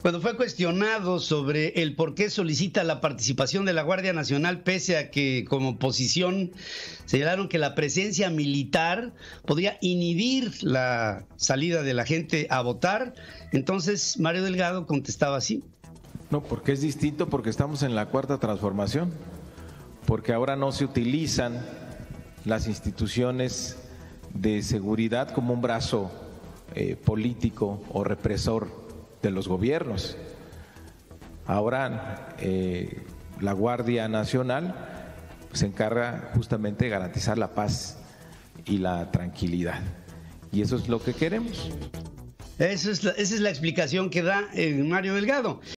Cuando fue cuestionado sobre el por qué solicita la participación de la Guardia Nacional, pese a que como oposición señalaron que la presencia militar podría inhibir la salida de la gente a votar, entonces Mario Delgado contestaba así. No, porque es distinto, porque estamos en la cuarta transformación, porque ahora no se utilizan las instituciones de seguridad como un brazo político o represor de los gobiernos. Ahora la Guardia Nacional se encarga justamente de garantizar la paz y la tranquilidad, y eso es lo que queremos. Esa es la explicación que da Mario Delgado.